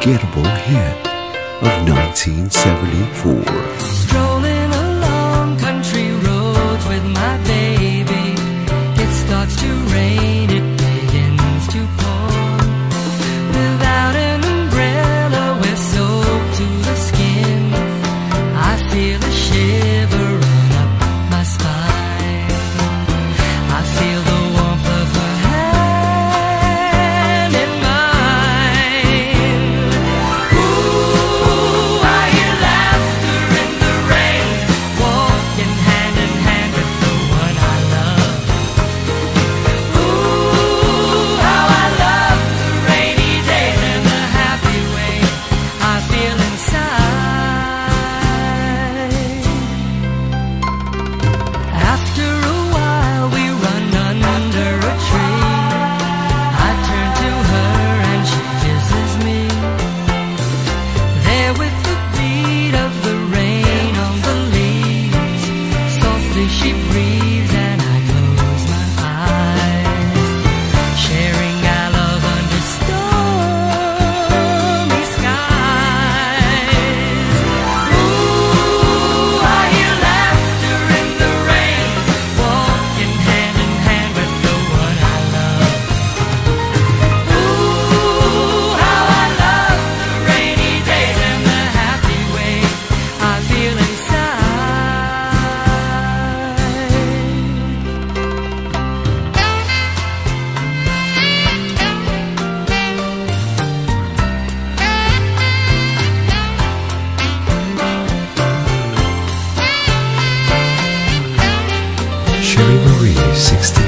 unforgettable hit of 1974. Strolling along country roads with my baby, it starts to rain, it begins to pour. Without an umbrella, we're soaked to the skin. I feel a shiver run up my spine. I feel the warmth of her hand in mine. Ooh, I hear laughter in the rain, walking hand in hand with the one I love. Ooh, how I love the rainy days and the happy way I feel inside. After a while we run under a tree. I turn to her and she kisses me. There with the beat of the rain on the leaves, softly she breathes and I close my eyes. Sharing our love under stormy skies. Ooh, I hear laughter in the rain, walking hand in hand with the one I love. Ooh, how I love the rainy days and the happy way I feel Sherry Marie, 60.